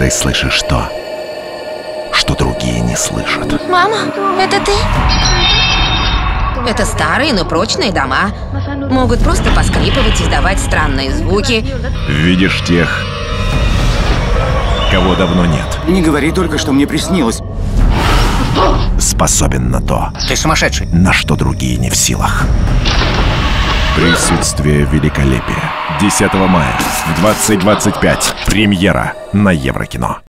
Ты слышишь то, что другие не слышат. Мама, это ты? Это старые, но прочные дома. Могут просто поскрипывать, издавать странные звуки. Видишь тех, кого давно нет. Не говори только, что мне приснилось. Способен на то, Ты сумасшедший. на что другие не в силах. Присутствие великолепия. 10 мая в 20:25. Премьера на Еврокино.